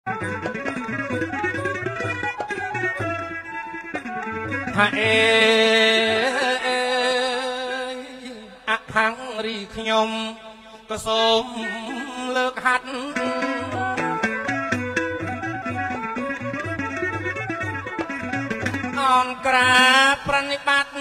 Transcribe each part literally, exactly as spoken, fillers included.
ថាអេអផាំងរីខ្ញុំក៏សូមលើកហាត់អនក្រាប្រណិប័ត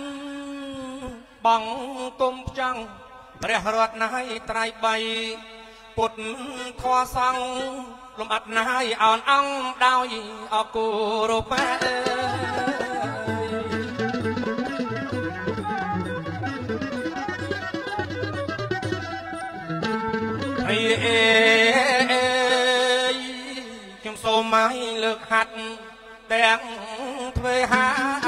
បងគុំចង់ព្រះរតន័យត្រៃបីពុទ្ធធម៌សង្ឃលំអិតណាយអោនអង្គដោយអគូរបែអេអេខ្ញុំសូមឲ្យលើកហាត់ទាំងធ្វើហា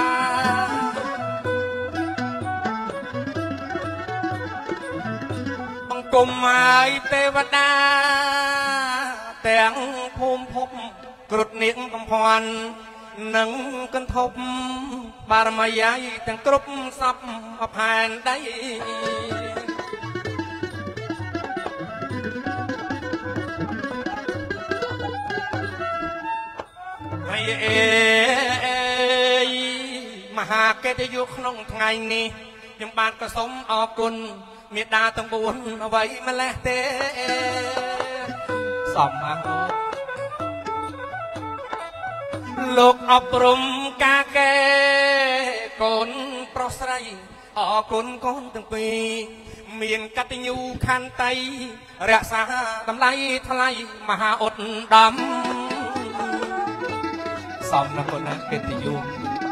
អង្គមឲ្យទេវតាទាំងភូមិភពគ្រុឌនាងកំភ័ណ្ឌនិងកន្ធប់បារមីយាយទាំងគ្រប់សពអផែនដីហើយអេមហាកិត្តិយសក្នុងថ្ងៃនេះខ្ញុំបានក៏សូមអរគុណមេដាទាំងបួនអ្វីម្លេះទេសំអាហូលោកអប់រំការកែកូនប្រុសស្រីអរគុណកូនទាំងពីរមានកតញ្ញូខន្តីរក្សាតម្លៃថ្លៃមហាឧត្តមសំណាគុណណាកិត្តិយស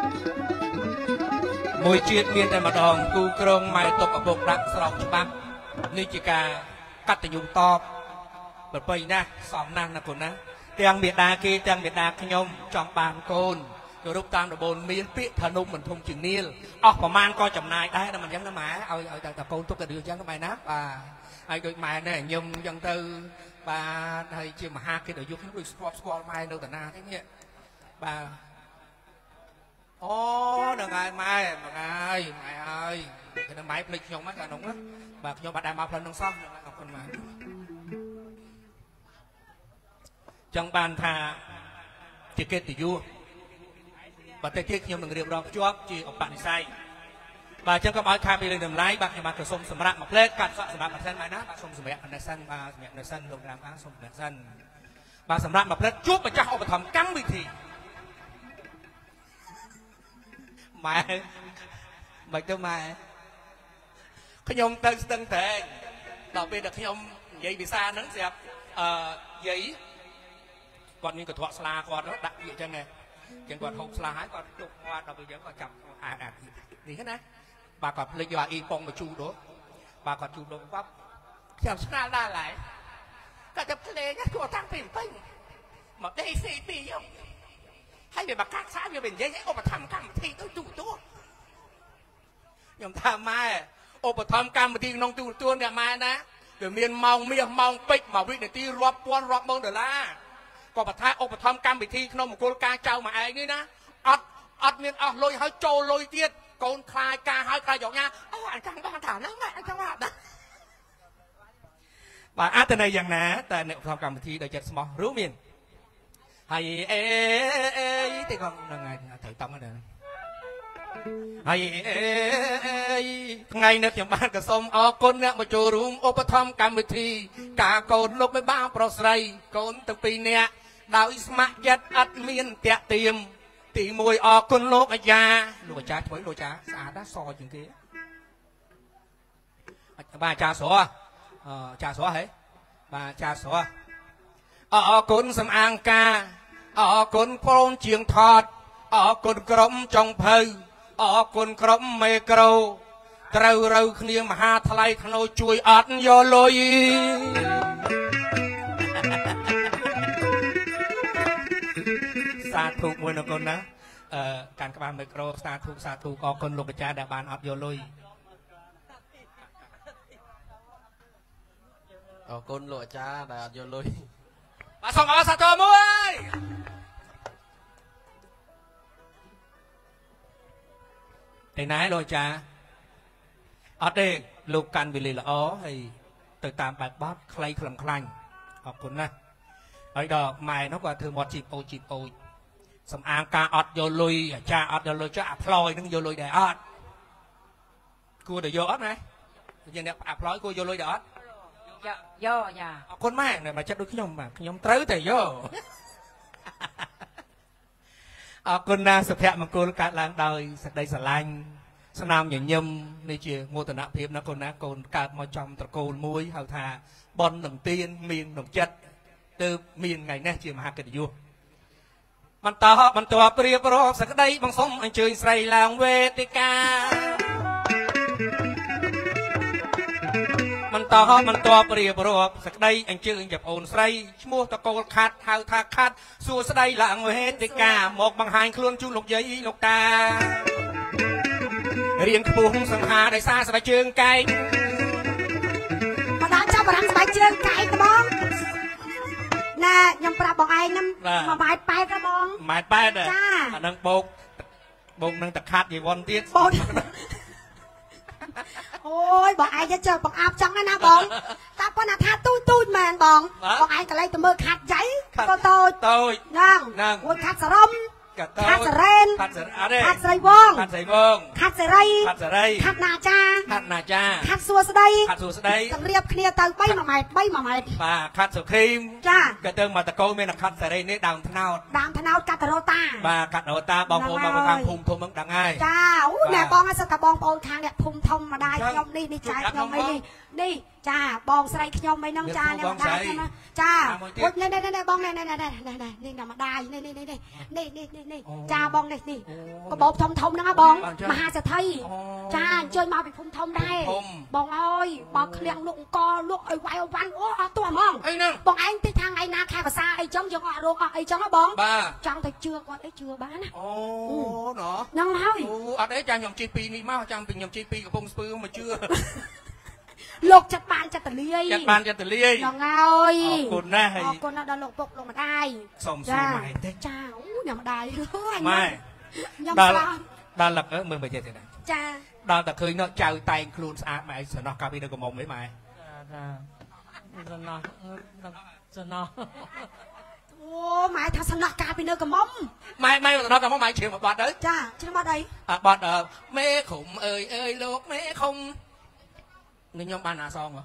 មួយជាតិមានតែម្ដងគូក្រងម៉ែទុកឪពុកដាក់ស្របច្បាប់នេះជាការកតញ្ញូតបប្រពៃណាស់សំណាស់ណាគុណណាទាំងមេដាគេទាំងមេដាខ្ញុំចង់បានកូនគោរពតាមដបូនមានពាក្យថានុំមិនធំជាងនាលអស់ប្រមាណក៏ចំណាយដែរតែមិនអញ្ចឹងណាម៉ែឲ្យឲ្យតែកូនទុកតែរឿងអញ្ចឹងម៉ែណាបាទហើយដូចម៉ែនេះញឹមអញ្ចឹងទៅបាទហើយជាមហាកិត្តិយសខ្ញុំដូចស្គាល់ស្គាល់ម៉ែនៅតាណាទេនេះបាទអូដល់ថ្ងៃម៉ែមកហើយម៉ែអើយគេនឹងម៉ែភ្លេចខ្ញុំហ្នឹងកាលនោះបាទខ្ញុំបាត់ដែរមកផ្លូវនឹងសោះអរគុណម៉ែចង់បានថាជាកិត្តិយសបើតែទៀតខ្ញុំនឹងរៀបរាប់ភ្ជាប់ជាឧបនិស្ស័យបាទអញ្ចឹងក៏ឲ្យខាតពីរឿងតម្លៃបាទខ្ញុំបានក៏សូមសម្រាប់មួយផ្លេតកាត់សក់សម្រាប់អាសិនម៉ែណាបាទសូមសម្រាប់អាសិនបាទសម្រាប់អាសិនលោករាមអាសូមអាសិនបាទសម្រាប់មួយផ្លេតជួបម្ចាស់ឧបត្ថម្ភកម្មវិធីម៉ែមិនទៅម៉ែខ្ញុំទៅស្ទឹងត្រែងដល់ពេលដែលខ្ញុំនិយាយភាសាហ្នឹងស្រាប់អឺនិយាយគាត់មានកន្ត្រកស្លាគាត់ដាក់វាអញ្ចឹងឯងចឹងគាត់ហូបស្លាហើយគាត់ទុកគាត់ដល់ពេលអញ្ចឹងគាត់ចាប់អាអានេះណាបាទគាត់ភ្លេចយកអាអ៊ីប៉ុងមកជូតបាទគាត់ជូតដល់គាត់ខ្ញុំស្នាលដែរឡើយគាត់ទៅភ្លេងគាត់តាំងពីពេញមកដេកស៊ីពីយកហើយវាបកាក់សាវានិយាយឧបត្ថម្ភកម្មវិធីទៅទូទួខ្ញុំថាម៉ែឧបត្ថម្ភកម្មវិធីក្នុងទូទួអ្នកម៉ែណាវាមានម៉ោងមាសម៉ោងពេជ្រមកវិនាទីរាប់ពាន់រាប់ម៉ឺនដុល្លារក៏បើថាឧបត្ថម្ភកម្មវិធីក្នុងមង្គលការចៅមកឯងនេះណាអត់អត់មានអស់លុយហើយចូលលុយទៀតកូនខ្លាចការហើយខ្លាចយកញ៉ាអូអញ្ចឹងបានថាហ្នឹងអញ្ចឹងបានបាទអត្តន័យយ៉ាងណាតែអ្នកឧបត្ថម្ភកម្មវិធីដោយចិត្តស្មោះរួមមានហើយអេអេទីកងហ្នឹងហើយត្រូវតំហ្នឹងហើយអេថ្ងៃនេះខ្ញុំបានក៏សូមអរគុណអ្នកមកចូលរួមឧបត្ថម្ភកម្មវិធីការកូនលោកមេបាប្រុសស្រីកូនទាំងពីរនាក់ដោយស្ម័គ្រចិត្តអត់មានតាក់ទាមទីមួយអរគុណលោកអាចារ្យលោកអាចារ្យធ្វើលោកអាចារ្យស្អាតណាស់សជាងគេបាទអាចារ្យស្រស់អាចារ្យស្រស់ហ៎បាទអាចារ្យស្រស់អរគុណសំអាងការអរគុណប្រូនជាងថតអរគុណក្រុមចុងភៅអរគុណក្រុមមេក្រូត្រូវរូវគ្នាមហាថ្លៃធ្នូជួយអត់យកលុយសាធុមួយនៅកូនណាអឺការក្បាលមេក្រូសាធុសាធុអរគុណលោកអាចារ្យដែលបានអត់យកលុយអរគុណលោកអាចារ្យដែលអត់យកលុយបាទសូមអរសាទរមួយឯណែលោកអាចារ្យអត់ទេលោកកាន់វេលាល្អហើយទៅតាមបែបបទខ្លីខ្លឹមខ្លាញ់អរគុណណាស់ហើយដល់ម៉ែនោះគាត់ធ្វើមាត់ជីបអូជីបអូសំអាងការអត់យកលុយអាចារ្យអត់យកលុយចុះអាផ្លយនឹងយកលុយដែរអត់គួរតែយកអត់ណាយើងអ្នកអាផ្លយគួរយកលុយដែរអត់យកយកយ៉ាអរគុណម៉ែមកចិត្តដូចខ្ញុំបាទខ្ញុំត្រូវតែយកអរគុណណាសុភមង្គលកើតឡើងដោយសេចក្តីស្រឡាញ់ស្នាមញញឹមនេះជាមោទនភាពណាកូនណាកូនកើតមកចំត្រកូលមួយហៅថាបននឹងទៀនមាននឹងចិត្តទើបមានថ្ងៃនេះជាមហាកិត្តិយសបន្តបន្តព្រៀបរាប់សក្តីបងសុំអញ្ជើញស្រីឡើងវេទិកាបន្តបន្តព្រៀបរាប់សក្តីអញ្ជើញចាប់អូនស្រីឈ្មោះតកូលខាត់ហៅថាខាត់សួស្តីឡើងវេទិកាមកបង្ហាញខ្លួនជូនលោកយាយលោកតារៀងខ្ពស់សង្ហាដោយសារស្បែកជើងកែងមកដល់ចាប់បារម្ភស្បែកជើងកែងត្មងណែខ្ញុំប្រាប់បងឯងហ្នឹងមួយម៉ែត្រប៉ែតណាបងម៉ែត្រប៉ែតចាអានឹងបោកបោកនឹងតខាត់យីវ៉ុនទៀតបោកអូយបងឯងចេះបងអាប់ចឹងណាបងតែប៉ុន្តែថាទូចទូចមែនបងបងឯងកន្លែងទៅមើលខាត់ចៃក៏តូចតូចហ្នឹងមួយខាត់សរំខាត់សរេនខាត់សរអត់ទេខាត់ស្រីវងខាត់ស្រីវងខាត់សេរីខាត់សេរីខាត់ណាចាខាត់ណាចាខាត់សួស្តីខាត់សួស្តីសម្រៀបគ្នាទៅបីមួយម៉ែត្របីមួយម៉ែត្របាទខាត់សុគ្រីមចាក៏ទៅមកតកូលមានខាត់សេរីនេះដើមថ្នោតដើមថ្នោតកាត់រ៉ូតាបាទកាត់រ៉ូតាបងប្អូនមកខាងភូមិធំហ្នឹងដឹងហើយចាអូណែបងឲ្យសឹកតែបងប្អូនខាងអ្នកភូមិធំម្ដាយខ្ញុំនេះនេះចាខ្ញុំអីនេះនេះចាបងស្រីខ្ញុំអីហ្នឹងចាអ្នកម្ដាយខ្ញុំចាអូយនេះនេះបងនេះនេះនេះនេះអ្នកម្ដាយនេះនេះនេះនេះនេះនេះនេះចាបងនេះនេះកបោបធំធំហ្នឹងហ៎បងមហាសេដ្ឋីចាអញ្ជើញមកពីភូមិធំដែរបងអើយបើឃ្លាំងលក់អង្គលក់ឲ្យវាយវ៉ាន់អូអត់ទោះហ្មងបងឯងទីខាងឯណាខែភាសាអីចឹងយើងអត់រោគអត់អីចឹងហ៎បងចង់ទៅជឿគាត់អីជឿបានណាអូណ៎ហ្នឹងហើយអូអត់អីចាខ្ញុំជិះពីនេះមកចាំពីខ្ញុំជិះពីកំពង់ស្ពឺមកជឿលោកចិត្តបានចិត្តទលាយចិត្តបានចិត្តទលាយហ្នឹងហើយអរគុណណាស់អរគុណណាស់ដល់លោកពុកលោកម្ដាយសូមសួរម៉ែតិចចាអូអ្នកម្ដាយម៉ែខ្ញុំដល់ដល់លឹកមើលមើលទៀតទេចាដល់តែឃើញនោះចៅតែងខ្លួនស្អាតម៉ែសំណោះកាលពីនៅកំមុំហីម៉ែចាសំណោះសំណោះអូម៉ែថាសំណោះកាលពីនៅកំមុំម៉ែម៉ែសំណោះកំមុំម៉ែជ្រាបមកបាត់ទៅចាជ្រាបបាត់អីបាត់មេឃុំអើយអើយលោកមេឃុំនេះខ្ញុំបានណាសងហ៎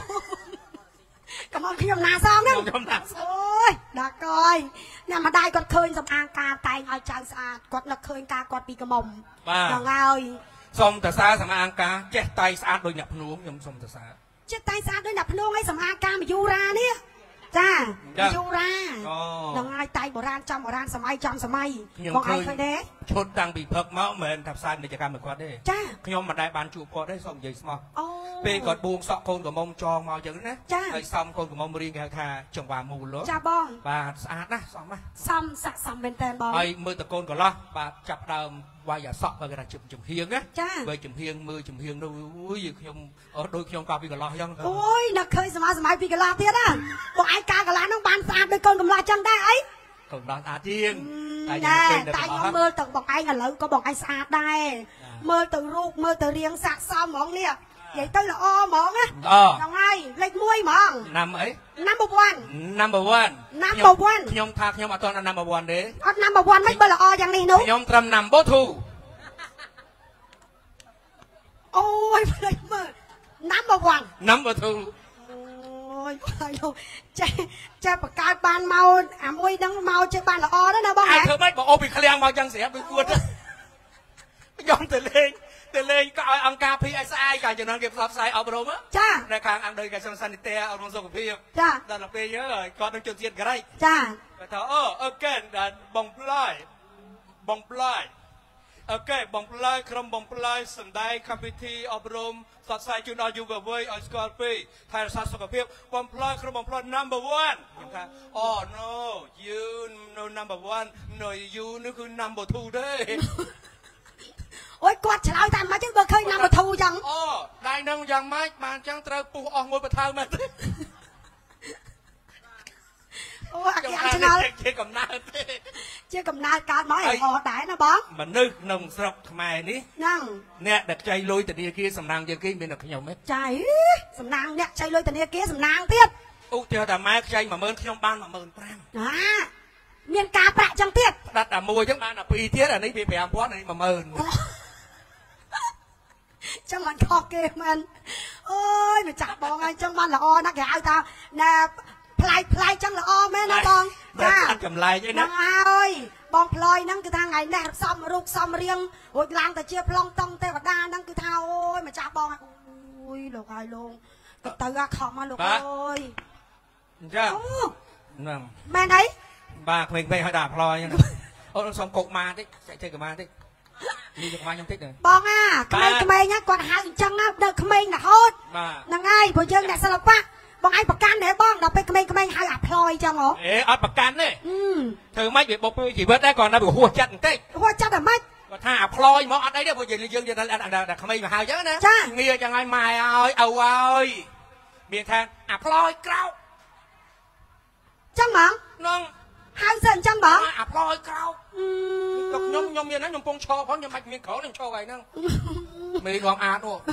កំងខ្ញុំណាសងហ្នឹងខ្ញុំណាសងអូយដាក់កយអ្នកម្ដាយគាត់ឃើញសំអាងការតែងឲ្យចៅស្អាតគាត់នឹកឃើញការគាត់ពីកំមុំហ្នឹងហើយសុំតសាសំអាងការចេះតែស្អាតដូចអ្នកភ្នួងខ្ញុំសុំតសាចេះតែស្អាតដូចអ្នកភ្នួងឲ្យសំអាងការមយូរ៉ានេះចាយូរ៉ាហ្នឹងហើយតែបុរាណចំបុរាណសម័យចំសម័យបងឯងឃើញទេឈុតតាំងពីព្រឹកមកមិនមែនថាផ្សាយពាណិជ្ជកម្មរបស់គាត់ទេចាខ្ញុំមិនដែលបានជួបគាត់ទេសូមនិយាយស្មោះអូពេលគាត់បួងសក់កូនកមុំចងមកចឹងណាហើយសំកូនកមុំរៀងគេហៅថាចង្វាមូលចាបងបាទស្អាតណាស់សមណាសំស័កសមមែនតើបងហើយមើលតកូនកន្លោះបាទចាប់ដើមវាយអាសក់បើគេថាជំជំហៀងណាបើជំហៀងមើលជំហៀងនោះអូយខ្ញុំអត់ដូចខ្ញុំកាលពីកន្លោះចឹងអូយនឹកឃើញសម័យសម័យពីកន្លោះទៀតណាបងឯងការកន្លោះហ្នឹងបានស្អាតដូចកូនកន្លោះចឹងដែរអីកូនកន្លោះស្អាតជាងតែតែខ្ញុំមើលទៅបងឯងឥឡូវក៏បងឯងស្អាតដែរមើលទៅរូបមើលទៅរាងស័ក្តិសមហ្មងនេះនិយាយទៅល្អហ្មងណាហ្នឹងហើយលេខមួយហ្មងណាំអី number one number one number one ខ្ញុំថាខ្ញុំអត់ទាន់ number one ទេអត់ number one មិនបើល្អយ៉ាងនេះនោះខ្ញុំត្រឹម number two អូយភ្លេចមើល number one number two អូយហើយលោកចេះចេះបង្កើតបានមកអាមួយហ្នឹងមកចេះបានល្អដែរណាបងហ៎ធ្វើម៉េចបើអូពីឃ្លាំងមកចឹងស្រាប់ដូចគួតខ្ញុំទៅលេងទៅលេងក៏ឲ្យអង្គការ pê ét i កាលជំនាន់គេផ្សព្វផ្សាយអប់រំចានៅខាងអង្គដោយក្រសួងសានិតេអប់រំសុខភាពចាដល់ទៅពេលយើគាត់នឹងចូលជាតិក្រៃចាគាត់ថាអូអូខេបងប្លាយបងប្លាយអូខេបងប្លាយក្រុមបងប្លាយសំដែងកម្មវិធីអប់រំផ្សព្វផ្សាយជូនដល់យុវវ័យឲ្យស្គាល់ពីថែរក្សាសុខភាពបងប្លាយក្រុមបងប្លាយ number one ខ្ញុំថាអូ no you no number one no you នោះគឺ number two ទេអូយគាត់ឆ្លើយតែមិនចឹងបើឃើញ number two ចឹងអូដៃនឹងយ៉ាងម៉េចបានចឹងត្រូវពុះអស់មួយបថើមែនទេអូអាគេឆ្ងល់ជាកំណើតទេជាកំណើតកើតមកអីអត់ដែរណាបងមនុស្សក្នុងស្រុកខ្មែរនេះហ្នឹងអ្នកដែលខ្ចីលុយធនាគារសំណាងយើងគេមានតែខ្ញុំទេចាសំណាងអ្នកខ្ចីលុយធនាគារសំណាងទៀតឧទាហរណ៍តែម៉ែខ្ចីmộtម៉ឺនខ្ញុំបានmộtម៉ឺនប្រាំអាមានការប្រាក់ចឹងទៀតដាត់តែមួយចឹងបានតែពីរទៀតអានេះវាប្រាំពាន់អានេះmộtម៉ឺនចឹងមិនខុសគេមែនអើយម្ចាស់បងហើយចឹងបានល្អណាស់គេហៅថាណែផ្លែផ្លែចឹងល្អមែនណាបងចាអត់ចម្លែកអីណាហ្នឹងហើយបងផ្លយហ្នឹងគឺថាថ្ងៃនេះសំរូបសំរៀងរួចឡើងទៅជាប្លង់តង់ទេវតាហ្នឹងគឺថាអូយម្ចាស់បងអូយលោកហើយលោកទៅទៅអាខំមកលោកអើយអញ្ចឹងហ្នឹងមែនអីបាទក្មេងៗឲ្យដាក់ផ្លយហ្នឹងអូនសុំកុកម៉ាតិចចែកទៅកម៉ាតិចនេះយកម៉ាខ្ញុំតិចទៅបងអាក្មេងៗហ្នឹងគាត់ហៅអញ្ចឹងណាដល់ក្មេងរហូតហ្នឹងហើយព្រោះយើងអ្នកសិល្បៈបងឯងប្រកាន់ទេបងដល់ពេលក្មេងៗហៅអាផ្លយចឹងហ៎អេអត់ប្រកាន់ទេធ្វើម៉េចវាបុកពីជីវិតដែរគាត់នៅវាហួសចិត្តបន្តិចហួសចិត្តតែម៉េចគាត់ថាអាផ្លយមកអត់អីទេព្រោះយើងយើងយើងដល់ក្មេងមកហៅចឹងណាងារចឹងហើយម៉ែឲ្យឪឲ្យមានថាអាផ្លយក្រោកចឹងហ្មងហ្នឹងហៅសិនចឹងបងអាផ្លយក្រោកទុកខ្ញុំខ្ញុំមានហ្នឹងខ្ញុំពងឈរផងខ្ញុំមិនមានក្រោកខ្ញុំឈរហើយហ្នឹងមេងងអាតនោះ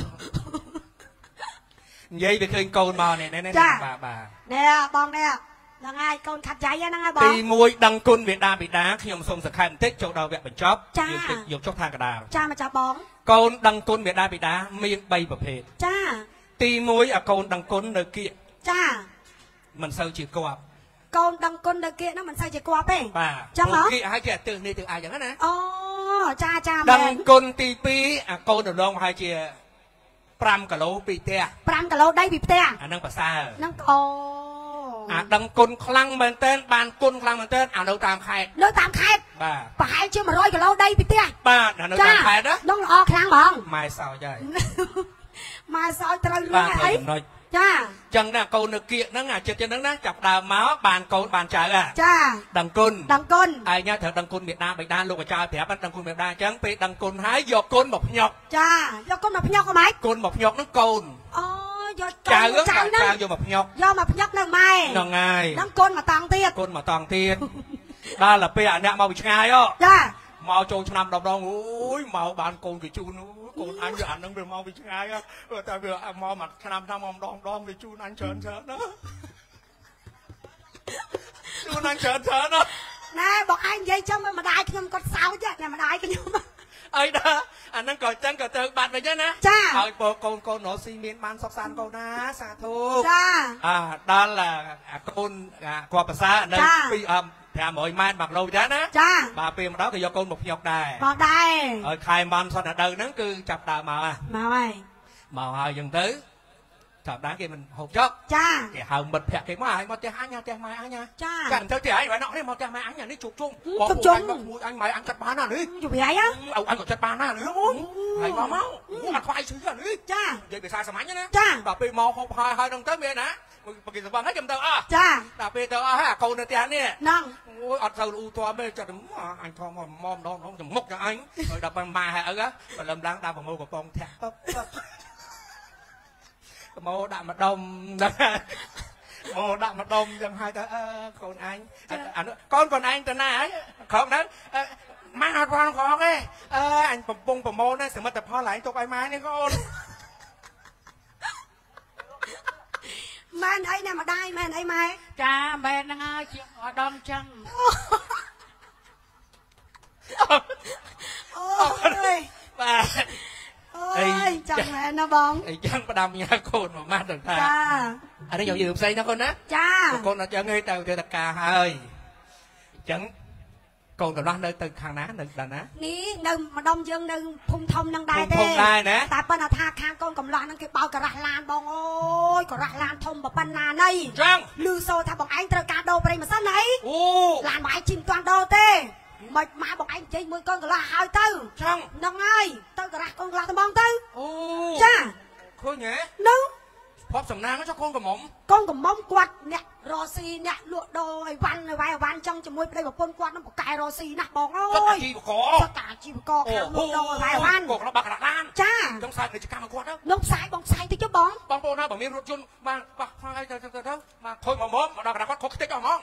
និយាយវាឃើញកូនមកនេះនេះបាទបាទនេះបងនេះហ្នឹងហើយកូនខាត់ចៃហ្នឹងហើយបងទីមួយដឹងគុណមេដាបិតាខ្ញុំសូមសង្ខេបបន្តិចចូលដល់វគ្គបញ្ចប់យើងតិចយកចុះថាកដាលចាម្ចាស់បងកូនដឹងគុណមេដាបិតាមានបីប្រភេទចាទីមួយអាកូនដឹងគុណនៅគៀកចាមិនសូវជាគប់កូនដឹងគុណនៅគៀកហ្នឹងមិនសូវជាគប់ទេបាទចឹងហ៎គៀកឲ្យគេអាទើសនេះទើសអាយចឹងណាអូចាចាដឹងគុណទីពីរអាកូនដងឲ្យជាប្រាំគីឡូពីផ្ទះប្រាំគីឡូដីពីផ្ទះអានឹងប្រសើរហ្នឹងអូអាដឹងគុណខ្លាំងមែនតើបានគុណខ្លាំងមែនតើអានៅតាមខេត្តនៅតាមខេត្តបាទប្រហែលជាmột trămគីឡូដីពីផ្ទះបាទនៅតាមខេត្តណាហ្នឹងល្អខ្លាំងហ្មងម៉ែសោចហើយម៉ែសោចត្រូវរឿងអីចាចឹងណាកូននៅគៀកហ្នឹងអាចិត្តចឹងហ្នឹងណាចាប់ដើមមកបានកូនបានចៅហ่ะចាដឹងគុណដឹងគុណឯងត្រូវដឹងគុណមេដាបិតាលោកអាចារ្យប្រាប់ដឹងគុណមេដាអញ្ចឹងពេលដឹងគុណហើយយកគុណមកភ្ញុកចាយកគុណមកភ្ញុកហ្មងគុណមកភ្ញុកហ្នឹងកូនអូយកចៅចៅយកមកភ្ញុកយកមកភ្ញុកនៅម៉ែហ្នឹងហើយដឹងគុណមកតង់ទៀតគុណមកតង់ទៀតដល់ទៅពេលអាអ្នកមកពីឆ្ងាយហ៎ចាមកចូលឆ្នាំដងអូយមកបានកូនគេជូនកូនអញវាអានឹងវាមកពីឆ្ងាយតែវាមកមកឆ្នាំឆ្នាំមកម្ដងម្ដងវាជូនអញច្រើនច្រើនណាជូនអញច្រើនច្រើនណាណែបងឯងនិយាយចឹងម្ដាយខ្ញុំគាត់សោចណែម្ដាយខ្ញុំអីដែរអានឹងក៏ចឹងក៏ទៅបាត់វិញណាហើយកូនកូនរស់ស៊ីមានបានសុខសាន្តកូនណាសាធុចាអាដល់អាកូនគាត់ប្រសើរនៅពីប្រាំរយម៉ែត្រមកគីឡូដែរណាចាបាទពេលម្ដងក៏យកកូនមកភ្ញុកដែរមកដែរហើយខែបានសតដៅហ្នឹងគឺចាប់ដើមមកហ่ะមកហើយមកហើយអញ្ចឹងទៅចាប់ដើមគេមិនហូបចុកចាគេហៅមិត្តភក្តិគេមកឲ្យមកផ្ទះអញផ្ទះម៉ែអញចាចាទៅផ្ទះអញបើណោះនេះមកផ្ទះម៉ែអញនេះជុកជុំបងអញមកមួយអញម៉ែអញចាត់បានណានេះជុំវាយអញក៏ចាត់បានណានេះហើយមកមកអត់ខ្វាយឈឺនេះចានិយាយភាសាសាមញ្ញណាចាដល់ពេលមកហូបហើយហើយហ្នឹងទៅមានណាបកគេសបងហើយខ្ញុំទៅអស់ចាដល់ពេលទៅអស់ហើយអាកូននៅផ្ទះនេះហ្នឹងអូយអត់ទៅលូតទេចិត្តអញធំមកម្ដងម្ដងចំមុខយ៉ាងអញហើយដល់ពេលម៉ែហើយឪបលឹមឡើងដល់ប្រមូលកំប៉ុងធាក់ទៅប្រមូលដាក់ម្ដុំមកដាក់ម្ដុំចឹងហើយទៅអើកូនអញអានោះកូនកូនឯងទៅណាហើយក្រោកហ្នឹងម៉ែអត់ផងផងទេអើអញកំពុងប្រមូលនេះសមិទ្ធផលឡើងទុកឲ្យម៉ែនេះកូនម៉ែអីណាម្ដាយម៉ែអីម៉ែចាម៉ែហ្នឹងហើយជាអត់ដល់ចឹងអូយបាទអើយចាំម៉ែណាបងអីចឹងផ្ដាំញ៉ាកូនមកម៉ាត់ទៅថាចាអានេះយកយឺផ្សេងណាកូនណាចាកូនអត់ចឹងទេទៅទៅតកាហើយអញ្ចឹងកូនកន្លោះនៅទៅខាងណានៅដល់ណានេះនៅម្ដុំយើងនៅភូមិធំនឹងដែរទេភូមិដែរណាតែប៉ុន្តែថាខាងកូនកន្លោះហ្នឹងគេបោកការ៉ាស់ឡានបងអូយការ៉ាស់ឡានធំប៉ុណ្ណាណីចឹងលឺសូថាបងឯងត្រូវការដូរប្រេងម៉ាស៊ីនអីអូឡានបងឯងជិះមិនទាន់ដូរទេមិនម៉ែបងឯងចេញមួយកូនកន្លោះហើយទៅចឹងហ្នឹងហើយទៅការ៉ាស់កូនកន្លោះត្មងទៅអូចាឃើញហ៎ហ្នឹងភពសំណាងចុះកូនកំមុំកូនកំមុំគាត់អ្នករស់ស៊ីអ្នកលក់ដូរអីវ៉ាន់អីវ៉ៃអីវ៉ាន់ចឹងជាមួយប្តីប្រពន្ធគាត់នឹងបកកែរស់ស៊ីណាស់បងអើយជីវកចតាជីវកខាងលក់ដូរអីវ៉ៃអីវ៉ាន់គាត់បាក់កណ្ដាលចាចឹងផ្សាយពាណិជ្ជកម្មគាត់ទៅនឹងផ្សាយបងផ្សាយតិចចុះបងបងប្អូនណាបើមានរថយន្តបានបាក់ផ្សាយទៅទៅទៅមកខូចមកមកដល់កណ្ដាលគាត់ខូចខ្ទេចអស់ហ្មង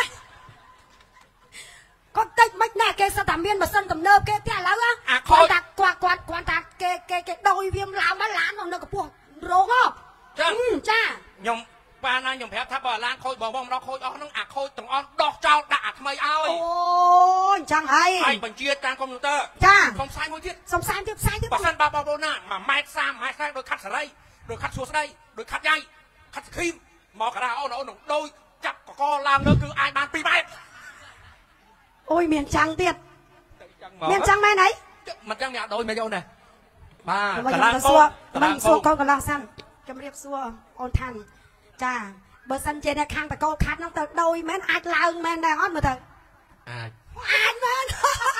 គាត់តិចមិនណាគេសិតតែមានម៉ាស៊ីនទំនើបគេទៀតឥឡូវគាត់ថាគាត់គាត់គាត់ថាគេគេគេដោយវាឡើងមកឡាននៅកម្ពុជារងហ៎ចឹងចាខ្ញុំ bà này nhung phép tháp bà lan khôi bò bông đó khôi đó nó ạc khôi từng on đọt trao đã thầm ơi ôi chẳng hay ai bằng chia trang computer cha không sai ngôi thiết xong sai tiếp sai tiếp bà sân ba bao bô nà mà mai xa mai xa đôi khát ở đây đôi khát xuống đây đôi khát dây khát khim mò cả ra ô nó nó đôi chặt có co làm nữa cứ ai ban pi mai ôi miền trăng tiệt miền trăng mai này mặt trăng nhà đôi mày đâu này ba cả lang xua mình xua con cả lang xăm chấm riệp xua ôn thành cha bữa sân trên này khang phải câu khát nó từ đôi men ai lao men này hót mà thật ai ai men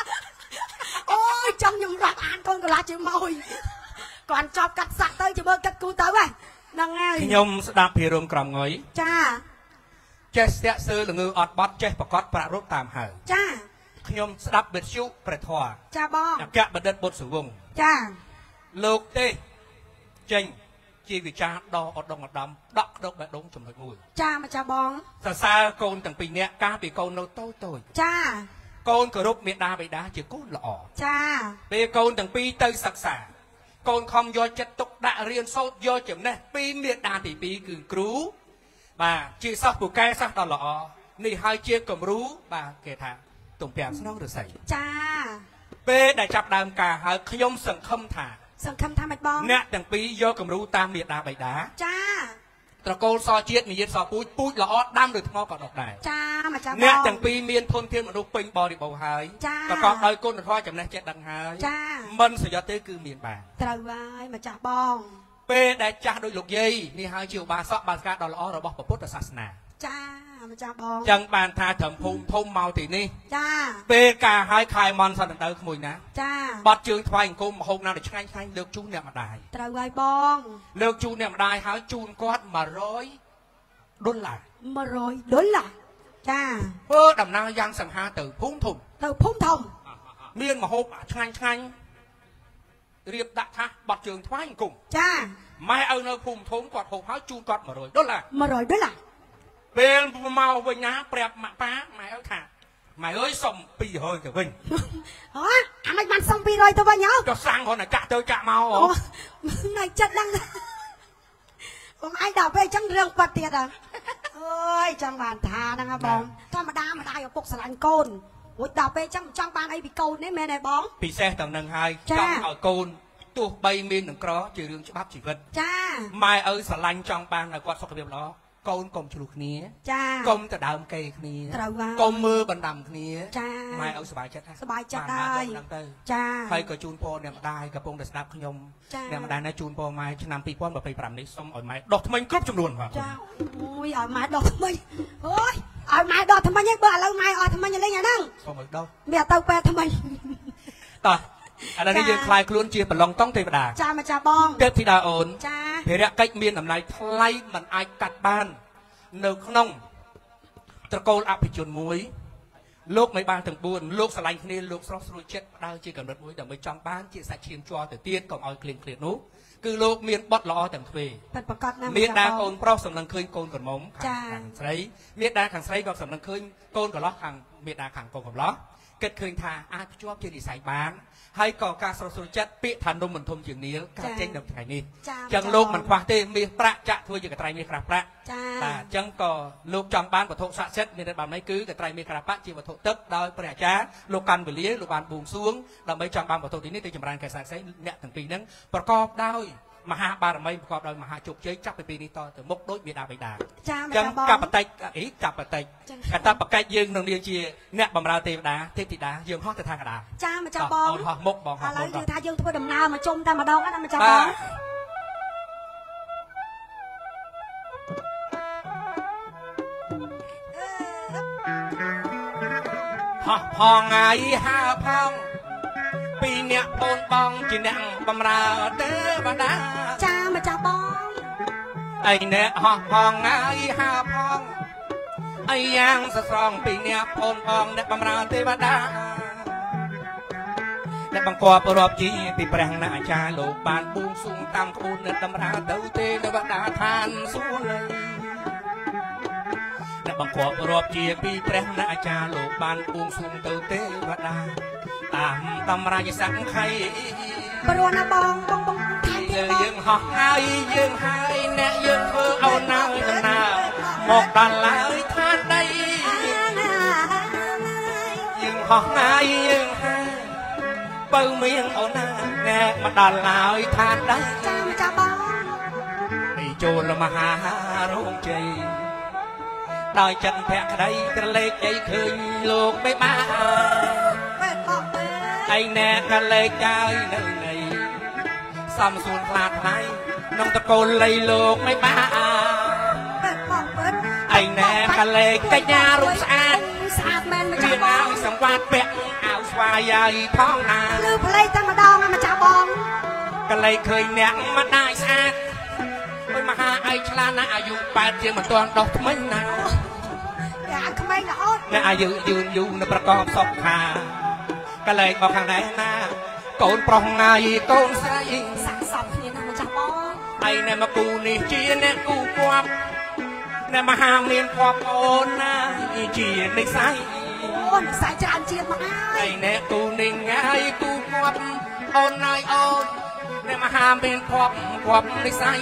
ôi trong nhung rạp ăn con cả lá chữ môi còn cho cắt sạch tới chứ bơ cắt cú tới vậy đang nghe nhung đạp thì rôm cầm ngồi cha chết sẽ sư là ngư ọt bót chết và cót bạ rốt tạm hở cha nhung đạp biệt siêu bệt thỏa cha bong đạp kẹt bật đất bột sử vùng cha lục tê chênh chi vì cha đo ọt đông ọt đâm đọc đọc bẹ đúng chùm hơi mùi cha mà cha bong xa xa con tầng bình nẹ ca bị con nâu tôi tôi cha con cờ rốt miệt đa bị đá chỉ cốt lọ cha vì con tầng pi tây sặc xả con không do chất tục đã riêng sốt do chấm nè pi miệt đa thì pi cứ cứu bà chỉ sau của cây sắc đó lọ nì hai chia cầm rú bà kể thả tụng bèm nó được xảy cha bê đại chập đàm cả hai khuyông sừng không thả sừng khăm tham mạch bong nè tầng pi do cầm rú tam miệt đa bậy đá cha tờ cô so chiết mi so pui pui lọ đam được ngó còn độc đài cha mà cha nè tầng pi miên thôn thiên một đôi pin bò đi bầu hái cha và còn đời côn được thôi chấm nè chết đằng hái cha mình sẽ do tới cứ miền bàn trời ơi mà cha bong bê đại cha đôi lục dây ni hai triệu ba sọ ba cá đỏ lọ rồi bọc bột sát nà cha mà cha bong chẳng bàn tha thầm phun thôm màu thì ni cha bê cả hai khai mòn sao đằng tới mùi ná cha bọt trường thoại cùng hôm nào để tranh tranh được chú nè mà đài trời ơi bong được chú nè mà đài hái chun quát mà rối đôn lại mà rồi đối là cha ơ đầm na giang sầm ha từ phun thùng từ phun thùng miên mà hộp tranh tranh riệp đã tha bọt trường thoại cùng cha mai ơi nơi phun thốn quạt hộp hái chun quát mà rồi đôn lại mà rồi đối là bên màu với nhá đẹp mà phá mày ơi thả mày ơi xong pi hơi kìa Vinh hả anh anh mang xong pi rồi tôi bao nhớ cho sang con này chạ tôi chạ mau ồ này chất đang ông ai đọc về chẳng riêng bật tiệt à ơi chẳng bàn thà đang bóng cho mà đa mà đai ở cục sả lạnh côn ôi đọc về chẳng chẳng bàn ấy bị côn đấy mẹ này bóng bị xe tầng nâng hai trong ở côn tu bay miên đừng có chỉ riêng cho bắp chỉ vật cha mai ơi sả lạnh trong bàn là quạt sọc cái việc đó côn cùng chụp khía cha công từ đào cây khía trời ơi công mưa bằng đầm khía cha mai ơi sờ bài chết sờ bài chết đây cha hay có chun po nè đaiกับpง đậpขยม nè đai nè chun po mai cho nămปีป้อนแบบไปปรำนี้ส้มอ่อยไม้ดอกทำไมครบจำนวนวะ cha uiอ่อยไม้ดอกทำไมเฮ้ยอ่อยไม้ดอกทำไมยังเบื่อแล้วไม้อ่อยทำไมยังเล่นอย่างนั้นส้มอ่อยđâu เมียเตาแปรทำไมต่ออันนี้ยังคลายคล้วนเชียร์บอลลองต้องเทวดา cha mà cha bong เทพธิดาโอน cha เพรียกใกล้เมียนน้ำลายทลายมันไอกัดบ้านเนื้อขนมตะโกนอภิจุนมวยโลกไม่บานถึงบุญโลกสลายนี่โลกสลบสลายเช็ดดาวจีกันรถมวยแต่ไม่จองบ้านจีสัตว์เชียมจัวแต่เตี้ยนก่อนเอาเคลียนเคลียนนู้คือโลกเมียนบดล้อแต่งทเวเมียนดาโกนเพราะสำนักเคยโกนก่อนมงขังไซเมียนดาขังไซก็สำนักเคยโกนก่อนล้อขังเมียนดาขังโกนก่อนล้อเกิดเคยทาอาจวบเจดีใส่บ้านให้ก่อการสลบสลายเช็ดปีทันดมมันทมอย่างนี้การเจ๊งดับไงนี่จังโลกมันควาเต้มีประจะทวยอยู่กับไตรมีกระประแต่จังก่อลูกจองบ้านวัตถุสัตว์เซ็ตมีในบ้านไม่คือกับไตรมีกระปะจีวัตถุตึกโดยประจ้าลูกกันไปเลี้ยลูกบ้านบูมซุ้งเราไม่จองบ้านวัตถุที่นี่ตีจำรานแก่สายใช้เนี่ยถึงปีนั้นประกอบได้มหาบารมีประกอบโดยมหาจุกเจ๊จับไปปีนี้ต่อถึงมุกโดยเบียดาไปด่าจังกับปะไตอีจับปะไตกระตับปะไกยืงหนึ่งเดียวเชียเนี่ยบำราเทวดาเทพธิดายืงห้องแต่ทางกระดาจ้ามาจ้าบองหมุกบองอะไรยืงทายืงทั่วดำนามาจมแต่มาดองนั่นมาจ้าบองพองไงฮาพองปีเนี่ยปนบองจีนังบำราเด้อบดาจ้ามาจ้าบองไอเนี่ยฮอพองไงฮาพองไอยังสะสองปีเนี่ยปนบองเนี่ยบำราเทวดาเนี่ยบังกอบรอบจีปีแปลงหน้าชาโลกบานบุ้งสูงตามขบวนเนี่ยบำราเต้าเตเทวดาทานสู้เลยบังกอบรอบเจียปีแปรนาจาโลกบานปุงสุงเตอเตวดาตามตำรายสังไข่บรวนาบองบองบองไทยยังหอกไงยังหายแน่ยืนเพื่อเอาหน้าตำนาบอกตาลายท่านใดยืนหอกนายยืนห้าเปิลเมียงเอาหน้าแน่มาตาลายท่านใดจามจ้าบ้องไอ้โจรมหาโรงใจได้จันแพะใครกระเล็กใจเคยโลกไม่มาไอ้แน่กระเล็กใจในในซ้ำส่วนพลาดไหมน้องตะโกนเลยโลกไม่มาไอ้แน่กระเล็กกระยารุ่งสะอาดเรียนเอาสังวาดเปะเอาสวายใหญ่ท้องนาลือเพลย์ตั้งมาดองมาจ้าบองกระเล็กเคยแน่มาได้สะอาดไปมาหาไอ้ชลานะอายุแปดเจียงมาตอนดอกไม่นานอยากทำไมนะโอ๊ตในอายุยืนอยู่ในประกอบศพขาก็เลยบอกข้างในหน้าโกนปรองนายโกนใส่สังสอบเนี่ยนะมันจะบองไอ้ในมากูนี่จีในกูควบในมาหาเมียนควบโอนนะจีในใส่โอ้ในใส่จานเจียนมาไอ้ในกูนี่ไงกูควบโอนนายโอนในมาหาเมียนควบควบในใส่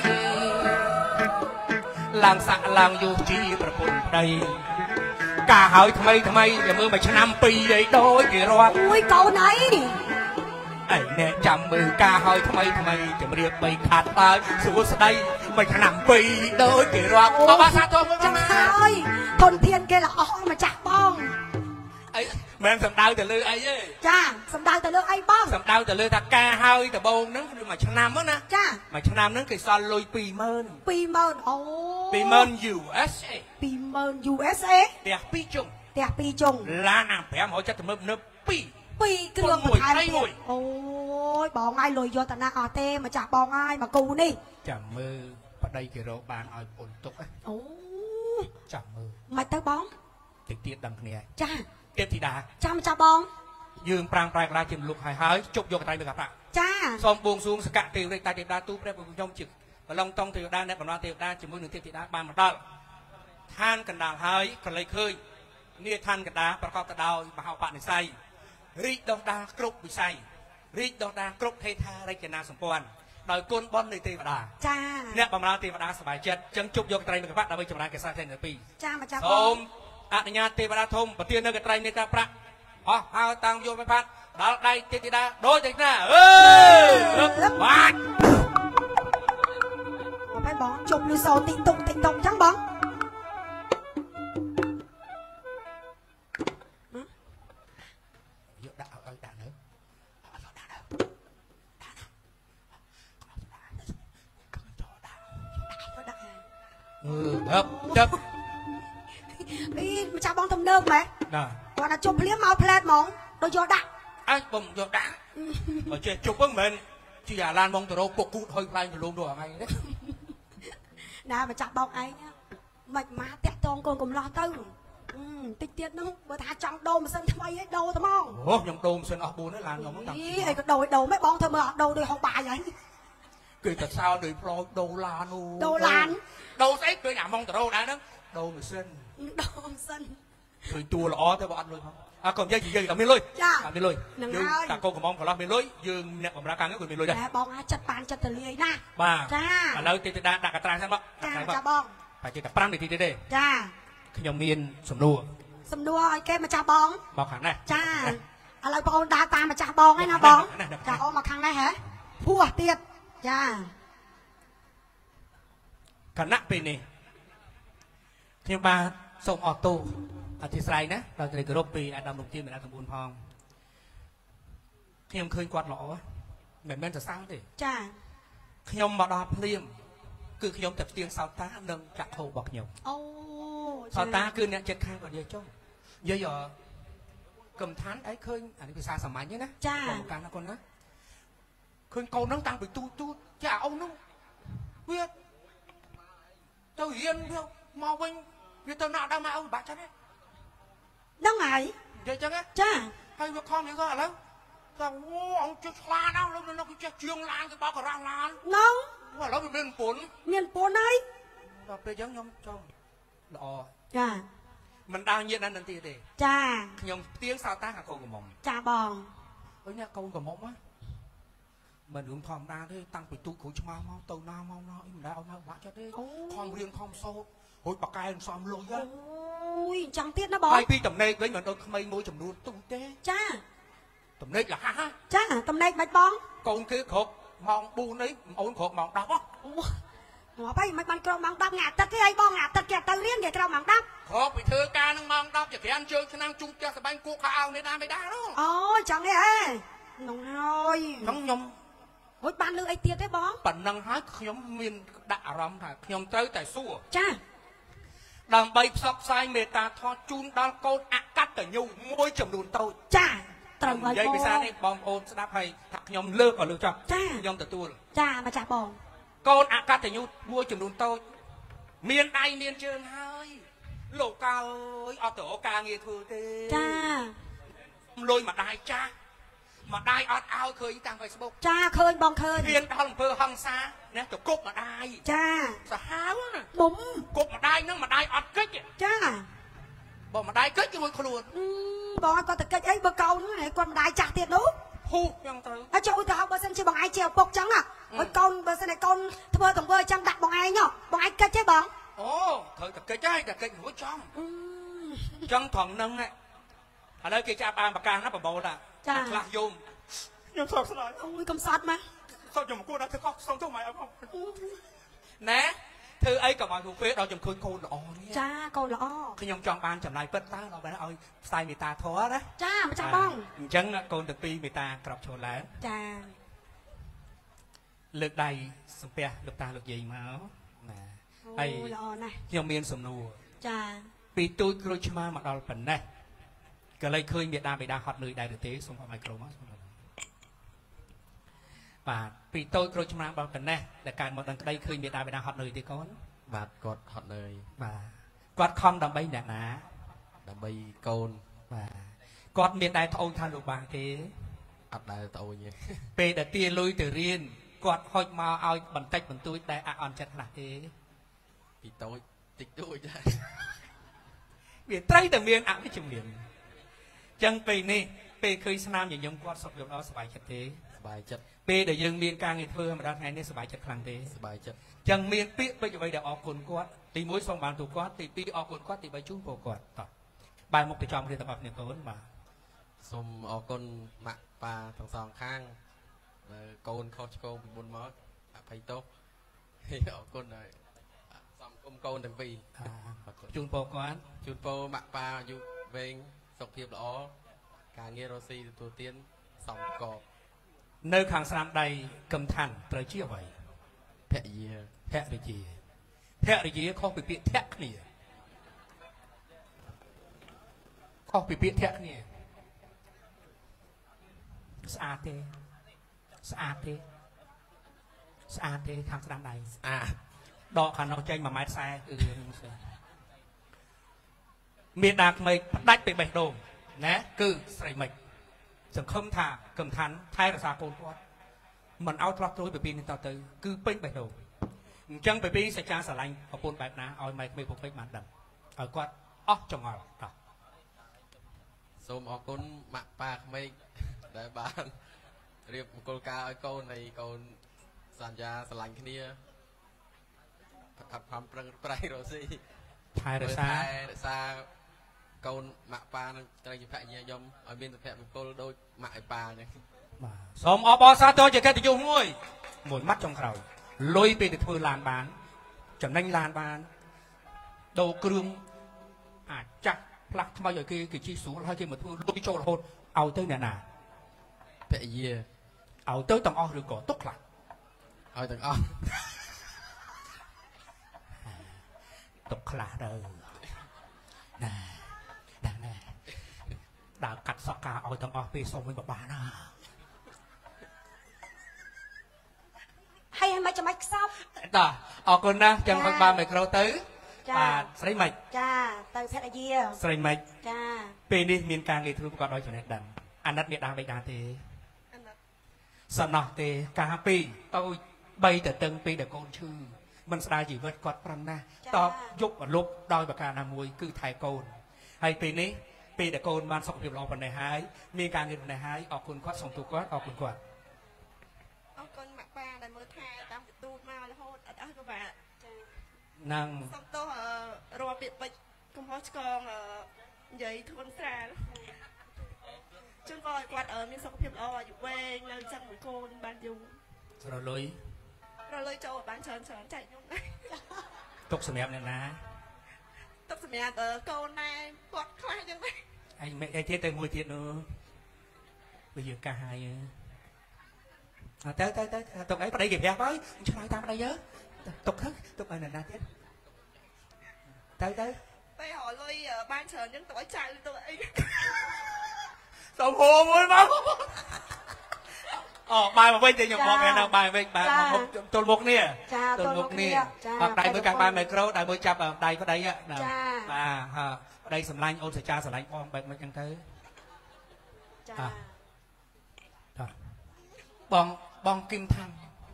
ลางสักลางอยู่จีประปุ่นใดกาหายทำไมทำไมอย่ามือมาชนะปีใหญ่โดยกี่รอบอุ้ยเก่าไหนไอ้เนี่ยจำมือกาหายทำไมทำไมจะเรียกไปขาดตายสู้สดายไม่ชนะปีโดยกี่รอบบอกว่าซาตัวมึงจังเลยทนเทียนแกละอ๋อมาจากบ้องไอ้แม่สำดาวแต่เลยไอ้เอ้จ้าสำดาวแต่เลยไอ้บ้องสำดาวแต่เลยถ้ากาหายแต่โบงนั้นคือมาชนะมั้งนะจ้ามาชนะนั้นคือซอนลอยปีเมินปีเมินโอ้ปีเมิน ยู เอส เอปีเมิน ยู เอส เอเดี๋ยวปีจงเดี๋ยวปีจงล้านอ่างแผงเขาจะทำเนิบปีปีเกลือมาทานเตี้ยโอ้ยบอกง่ายเลยโยตนาอาเต้มาจากบอกง่ายมากูนี่จับมือปัดได้กี่โรบานเอาปนตุกโอ้จับมือไม่เต้บ้องติดเตี้ยดังเนี่ยจ้าเตี้ยทีดาจ้ามาจากบ้องยืมปรางปลายกระจิมลูกหายหายจุกโยกไตไปกับปะจ้าซอมบวงสูงสกัดตีเรตาเตียดาตู้เปรี้ยวบุญยมจิกมาลองต้องเตียดาเนี่ยปนว่าเตียดาจิมมือหนึ่งเตียดาบานมาได้ท่านกันดาหายกันเลยเคยนี่ท่านกันดาประกอบตะดาวมาเอาปะในไซรีดดอกดากรุบวิไซรีดดอกดากรุบเทธาไรเจนาสมปวนโดยก้นบอลในเทวดาจ้าเนี่ยบำราเทวดาสบายเจ็ดจังจุบโยกไตรเมกะพระดาวจำราเกษาเทนปีจ้ามาจากสมอนุญาตเทวดาทมปฏิเนกไตรเมกะพระอ๋อเอาตังโยมพัดดาวได้เทติดาโดยจากหน้าเออวัดไปบ้องจุบลูโซติงตุงติงตุงจังบ้อง Đập, đập. Ý, mà chào bóng thầm đơm mẹ. Nè. Còn là chụp liếm màu plate mỏng, đôi gió đạn. Ai bông gió đạn. Ở trên chụp với mình. Chứ giả lan bông từ đâu cuộc cút hơi play từ luôn đồ ngay đấy. Nè, mà chào bóng ấy nhá. Mạch má tẹt con con cùng lo tư. Ừ, tích tiết nó bữa thả trong đô mà sân thay ấy đô thầm không? Ủa, trong đô mà sân ọt bùn ấy là nó tặng. Ý, ấy có đồ đồ mấy bóng thôi mà ọt đô đi học bài vậy. Kì thật sao đời pro đô lan ô. Đô lan. Đâu thấy tôi nhà mong từ đâu đã đó đâu mà xin đâu xin rồi chùa lọ theo bọn luôn không à còn dây gì dây làm miên lôi làm miên lôi dương ta cô của mong của lo miên lôi dương nè còn ra căng cái miên lôi đây bong á chặt bàn chặt từ lưới na bà à lâu thì đã đặt cái trang xem bác cha bong phải chỉ tập pram để thì đây cha khi nhom miên sầm đua sầm đua ai kêu mà cha bong bong khẳng này cha à lâu bong đa ta mà cha bong ấy na bong cha ôm mà khẳng này hả phua tiệt cha ขณะเป็นนี่ที่มาส่งออโต้อธิสัยนะเราจะได้กระโดดปีอาดำลงจีนเป็นอาสมบูรณ์พองขยมเคยกวาดหล่อเหมือนแม่จะสร้างดิจ้าขยมมาดอเพลียมคือขยมจับเตียงสาวตาหนึ่งจักโถบอกเหนียวสาวตาคือเนี่ยเจ็ดข้างก่อนเยอะจ้องเยอะๆกำทันไอ้เคยอันนี้คือซาสมัยนี้นะจ้าการนะคนนะเคยโกนน้องตังไปตู้ตู้จะเอาน้องเวียดtôi yên không mau bên như tôi nào đang mau bà chắc đấy đâu ngại vậy chắc á cha hay việc con những cái là sao ông chết la đâu đâu nó cái chuyên lan cái bao cả răng lan ngon và nó bị bên cuốn miền cuốn ấy và bây giờ nhom cho đỏ cha mình đang nhiệt ăn đần tì để cha nhom tiếng sao ta cả câu của mỏng cha bòn với nhà câu của mỏng á mình hướng thòm ra thế tăng bị tụt khối chma mau tàu na mau nó im đã mau bạ cho thế khom riêng khom sâu hồi bạc cay xòm lôi á ui chẳng tiếc nó bỏ ai pi tầm này với mình đôi mây môi chầm nuôi tung té cha tầm này là ha ha cha tầm này bạch bong con kia khột mòn bu đấy ôn khột mòn đau á ngõ bay mày bằng cầu mỏng đắp ngạt tật cái ai bong ngạt tật kẹt tàu riêng kẹt cầu mỏng đắp khột bị thưa ca năng mòn đau chỉ ăn chơi cho năng chung cho cái bánh cuốc khao này đa mày đa đó ôi chẳng đấy à nóng hôi nóng nhom ôi ban lư ai tiệt đấy bong bản năng hái nhóm miền đạ rắm thà nhóm tới tại xua cha đằng bay sọc sai mê ta thoa chun đal côn ạ cắt ở nhu môi chầm đùn tôi cha trồng vậy vì sao đây bong ôn sẽ đáp hay thằng nhóm lơ còn lựa chọn cha nhóm tự tu cha mà cha bong con ạ cắt ở nhu môi chầm đùn tôi miền ai miền trơn hơi lộ cao ơi ở tổ ca nghe thôi thế cha lôi mà đai cha mà đai ọt ao khơi tăng Facebook cha khơi bong khơi miền hằng phơ hằng xa nè tổ cốt mà đai cha sao háo nè bụng cốt mà đai nó mà đai ọt kích cha bỏ mà đai kích cho môi luôn bong con tự cái ấy bơ câu nữa này con đại chặt tiệt đúng hu nhang tới à chỗ tao bơ sân chỉ bằng ai trèo bọc trắng à ôi con bơ sân này con thưa tổng bơ trắng đặt bằng ai nhở bằng ai kết chế bằng ồ thời tập cái trái tập cái hối trong trong thuận nâng này ở đây kia cha ba bạc ca nó bảo bầu là là dùng nhưng sao sao lại ôi cầm sọt mà sao chồng cô đã thức khóc xong thuốc mày không nè thư ấy cả mọi thuộc phế đâu chồng khơi cô lọ cha cô lọ khi nhung trong ban chồng này bất tán đâu phải ơi sai người ta thua đó cha mà cha bong chân con được pi người ta cọp chỗ láng cha lực đầy sụp pe lực ta lực gì mà nè ai nhung miên sầm nù cha pi tôi kêu chma mà đào phần này cái lấy khơi miệt đa bị đa hoạt lười đại được thế xong qua micro và vì tôi kêu chma bao phần này là cái một đằng đây khơi miệt đa bị đa hoạt lười thì con và cột hoạt lười và quạt không đầm bay nè ná đầm bay côn và quạt miệt đại thôn than lục bạc thế ắt đại tôi nhỉ pe đã tia lui từ riêng quạt hồi mà ao bẩn tách bẩn tôi đại à on chặt là thế vì tôi tích tôi chứ vì trai từ miền ảo cái chủng miền chân pe nè pe khơi nam nhìn nhung quạt sọc đó sải chặt thế bài chất pe để dương miền ca ngày thưa mà đang ngày nay sải chặt khăng thế bài chất chân miền pi bây giờ bây giờ ở cồn quạt thì mối song bàn tụ quạt thì pi ở cồn quạt thì bài chung bộ quạt bài một từ trong thì tập hợp niệm cồn mà xôm ở con mạ pa thằng sòng khang cồn khâu cồn buôn mót phải tốt ở con này xong công cồn thằng vì chung bộ quạt chung bộ mạ pa du về sọc thiệp đó cả nghe rosi tổ tiên xong cò nơi hàng sam đầy cầm thành tới chia vậy thẹ gì thẹ được gì thẹ được gì không bị bị thẹ nè không bị bị thẹ nè sa tê sa tê sa tê hàng sam đầy à đọ khả năng tranh mà máy xe miền đạc mày đách bị bạch đồ nè cứ sậy mạch chẳng không thả cầm thắn thay là xa côn quát mình áo thoát tối bởi vì nên tao tới cứ bênh bạch đồ chẳng bởi vì sẽ cha xả lanh và bôn bạch ná ôi mày mày phục bênh màn đầm ở quát óc trong ngọt đó xôm ở con mạ pa mấy đại bán riêng con ca ở câu này con sàn gia sàn lạnh kia thật phẩm prang prai rồi gì thay là xa xa câu mạ pa nó chơi phải như giống ở bên tập một cô đôi mại pa này xóm ở bò xa tôi chỉ cái tiêu ngôi một mắt trong khẩu lôi về để thôi làn bán chẳng nhanh làn bán đầu cương à chắc plak bao giờ kia cái chi xuống hai kia mà thôi lôi cho hồn ao tới nè nè phải gì ao tới tầng o rồi có tốt lại ao tầng o tục là đời nè nè nè đã cắt sọ cả ao tầng o về xong với bà bà nè hay mà cho mày xong đó ở con nè chẳng phải ba mày câu tới à sấy mạch cha tới phép là gì sấy mạch cha bên đi miền càng người thương còn đôi chỗ này đầm anh đất miền đang bị đá thế sợ nọ thế cả pi tôi bay từ từng pi để con chư mình sẽ chỉ vượt quạt prang na to dục và lục đôi và cả nam mùi cứ thay côn hay pi ní pi để côn man sọc hiệp lò phần này hái miền càng người này hái ở con quát sòng tu quát ở con quát năng សុំទោសរាល់ពាក្យពេចន៍កំហុសឆ្គងនិយាយធួនស្រាលជូនក៏ឲ្យគាត់មានសុខភាពល្អអាយុវែងនៅចឹងមួយកូនបានយូររលុយរលុយចូលបានច្រើនច្រើនចែកខ្ញុំដែរទុកសម្រាប់អ្នកណាទុកសម្រាប់កូនដែរគាត់ខ្លាចចឹងដែរអញមិនអីទៀតទៅមួយទៀតនោះវាយើងកាសហើយទៅទៅទៅទុកអីប្តីគេប្រាប់ហើយឆ្លើយតាមប្តីយើទុកទៅទុកឲ្យអ្នកណាទៀតទៅទៅតែរលុយបានច្រើនចឹងទៅឲ្យចៅទៅអីសុំហូមួយមកអូបាយមកវិញទៅខ្ញុំមកនៅបាយវិញបាយមកទល់មុខនេះទល់មុខនេះអត់ដៃមួយកាំងបាយមីក្រូដៃមួយចាប់ដៃប្តីចាបាទហាប្តីសម្លាញ់អូនសច្ចាសម្លាញ់បងបែបមិនចឹងទៅចាបងបងគឹមថាំ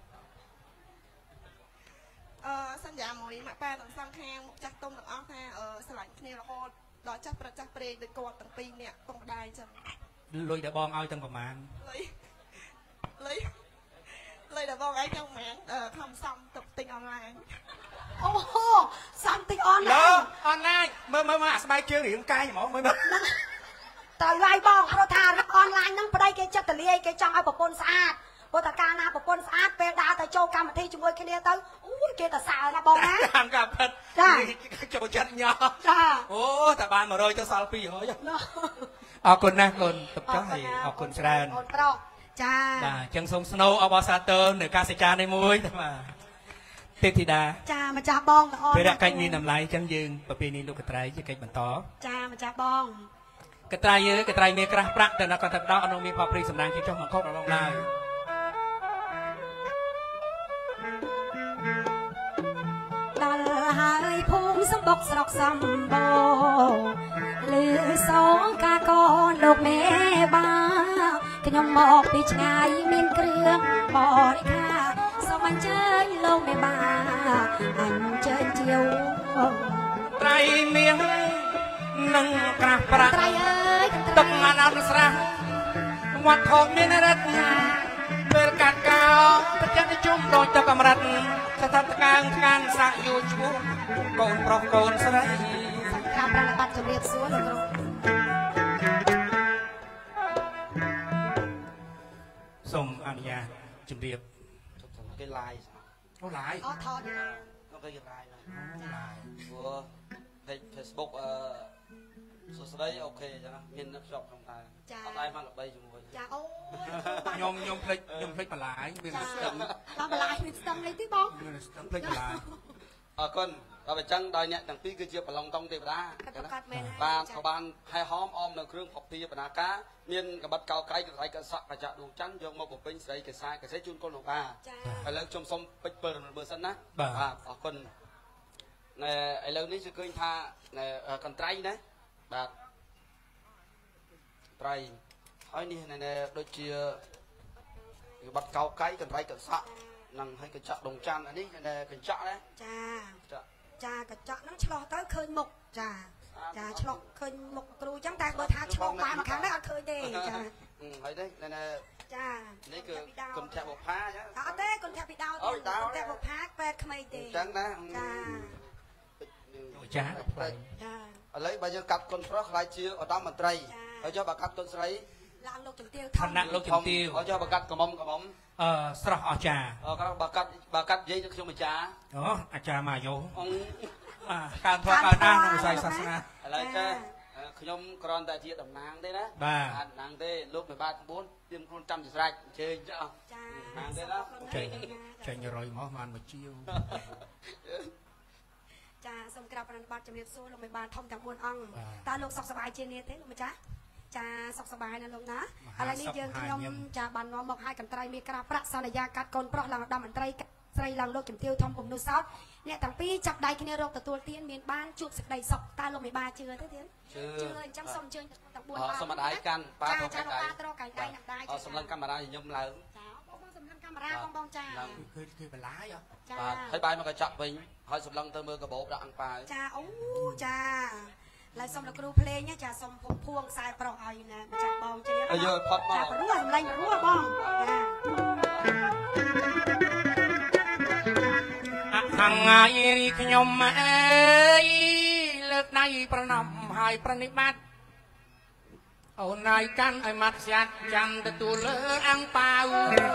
អឺសន្យាមួយម៉ាក់ប៉ាទាំងសងខាងចាស់ទុំទាំងអស់ថាស្រឡាញ់គ្នារហូតដល់ចាស់ប្រចាស់ព្រេងដូចគាត់ទាំងពីរនាក់កងម្ដាយចឹងលុយដែលបងឲ្យទាំងប្រមាណលុយលុយលុយដែលបងឲ្យទាំងប្រមាណខំសំទុកទិញអនឡាញអូសំទិញអនឡាញអនឡាញមើលមើលមកអាស្បែកជើងរៀងកាយហ្មងមើលមើលត្រូវហើយបងព្រោះថាអនឡាញហ្នឹងប្តីគេចិត្តតលាយគេចង់ឲ្យប្រពន្ធស្អាតព្រោះតែកាលណាប្រពន្ធស្អាតពេលដើរទៅចូលកម្មវិធីជាមួយគ្នាទៅអូយគេទៅសើណាបងណាតាមការពិតចូលចិត្តញ៉ោអូតែបានមួយរយទៅសល់ពីររយអរគុណណាស់កូនទុកចុះហើយអរគុណច្រើនអូនប្រុសចាបាទអញ្ចឹងសូមស្នូអបអរសាទរនៅការសេចក្ដីនេះមួយបាទទេពធីតាចាម្ចាស់បងល្អពេលរកកិច្ចនេះតម្លៃអញ្ចឹងយើងប្រពៃណីលោកកត្រៃជាកិច្ចបន្តចាម្ចាស់បងកត្រៃយើកត្រៃមានក្រាស់ប្រាក់តែនៅកន្តដោអនុមានផលព្រីសម្ដែងជាចុះមកខុសរបស់ឡើយដល់ហើយភូមិសំបុកស្រុកសំបូរលឺសងកាកូនលោកមេបាខ្ញុំមកពីឆ្ងាយមានគ្រឿងបរិការសូមអញ្ជើញលោកមេបាអញ្ជើញជាវត្រៃមាននឹងក្រាស់ប្រាក់ត្រៃអើយទឹកអានអនុស្រះវត្តធំមានរិទ្ធពេលកាត់កោប្រចាំជុំដូចទឹកអមរិតស្ថាបកាងខាងសាក់យូឈ្មោះកូនប្រុសកូនស្រីសង្គ្រាមប្រណិប័តជំរាបសួរលោកគ្រូសូមអនុញ្ញាតជម្រាប cái like អូឡាយអត់ថត nó cái like này ឡាយ của page Facebook số đấy ok cho nó miền nước shop không tài online mang được bay chúng tôi ចាអូយខ្ញុំខ្ញុំភ្លេចខ្ញុំភ្លេចបន្លាយមានស្ទឹងដល់បន្លាយមានស្ទឹងនេះទីបងមានស្ទឹងភ្លេចបន្លាយ ở con ở bên chân đòi nhận thằng pi cái chiếc bằng lòng tông thì đã và các bạn hai hóm om được kêu học pi bằng cá miền cái bát cao cây cái cái cái sạc cái chợ đường trắng vô một bộ pin sấy cái sai cái sấy chun con lồng ba phải lấy trong sông bịch bờ bờ sân á và ở con này ấy lâu ní sẽ kêu tha này cần trai đấy và trai hỏi đi này này đôi chia cái bát cao cây cần trai cần sạc năng hay cái chợ đồng trăng này đi này cái chợ đấy ចាចាកញ្ចក់ហ្នឹងឆ្លោះទៅឃើញមុខចាចាឆ្លោះឃើញមុខគ្រូចឹងតែបើថាឆ្លោះបាយមកខាងនេះអត់ឃើញទេចា ừ thấy đấy này này ចានេះគឺគុណធបុផាចាអត់ទេគុណធបិដោទេគុណធបុផាពេទ្យក្មេងទេចឹងណាចាចាផ្លែចាឥឡូវបើយើងកាត់គុណប្រុសខ្លាយជាឧត្តមមន្ត្រីហើយចុះបើកាត់គុណស្រីឡើងលោកជំទាវឋានៈលោកជំទាវហើយចុះបើកាត់កមុំកមុំអឺស្រស់អស្ចារ្យអឺបើកាត់បើកាត់និយាយទៅខ្ញុំអាចារ្យអូអាចារ្យមកយោអងបាទការធ្វើការណាក្នុងវិស័យសាសនាឥឡូវចាខ្ញុំគ្រាន់តែជាតំណាងទេណាបាទតំណាងទេលោកមេបាក្បួនទៀមខ្លួនចាំជាស្រេចអញ្ជើញចាចាតំណាងទេណាចេញចេញរយមកបានមកជាវចាសូមក្រាបប្រណិប័តជំរាបសួរលោកមេបានធំទាំងបួនអង្គតើលោកសុខសប្បាយជានេះទេលោកម្ចាស់ចាសុខសប្បាយណាលោកណាឥឡូវនេះយើងខ្ញុំចាបាននាំមកឲ្យកន្ត្រៃមានក្រាស់ប្រាក់សន្យាកាត់កូនប្រុសឡើងឧត្តមមន្ត្រីស្រីឡើងលោកជំទាវធំពំនុសោតអ្នកទាំងពីរចាប់ដៃគ្នារកទទួលទានមានបានជួបសេចក្តីសុខតើលោកមេបាជឿទេទៀតជឿអញ្ចឹងសូមអញ្ជើញទាំងបួនអង្គសូមដៃកាន់ប៉ាត្រកចាកៃប៉ាត្រកៃដៃណាក់ដៃអត់សម្លឹងកាមេរ៉ាខ្ញុំឡើងចាបងបងសម្លឹងកាមេរ៉ាបងបងចាគឺគឺបន្លាយចាបាទហើយបាយមកកញ្ចក់វិញហើយសម្លឹងទៅមើលកាបូបដាក់អង្គប៉ាចាអូចាឡើយសុំលោកគ្រូភ្លេងចាសុំភពភួងខ្សែប្រុសឲ្យណាម្ចាស់បងជ្រាបឲ្យយកផុតមកចាព្រោះសម្លេងព្រោះបងចាអ hàng ngày nhom ấy lực này pranam hai pranibat ôn này căn ai mặt giặt chăn từ tu lỡ ăn bao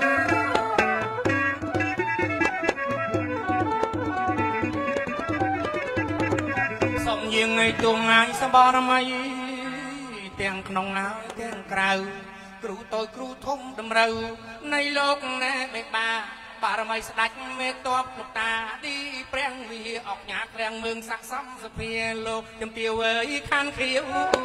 sông nhiên ngày tuồng ngày sa ba năm ấy tiếng nông áo tiếng cào cừu tôi cừu thum đầm râu nay lốc nè bê ba bà ra mày sạch mê tốp lục ta đi preng vì ọc nhạc preng mương sắc xăm sập phê lô chấm tiêu ơi khan khiếu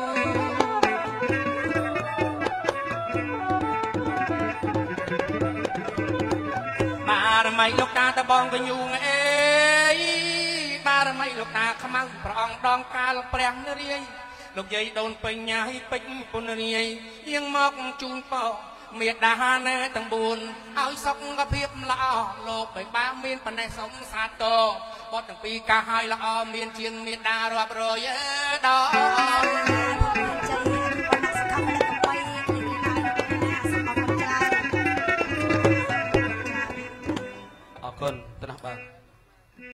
bà ra mày lục ta ta bong cái nhung ấy bà ra mày lục ta khăm ăn prong đong ca lục preng nơi đây lục dây đồn pin nhà hay pin pun này yên mọc chun po miệt đà nè tầng buồn áo sọc gặp hiệp lọ lột bảy ba miên phần này sống xa tô bọt tầng pi ca hai lọ miên chiên miệt đà rọp rồi đó ở con tên học bạn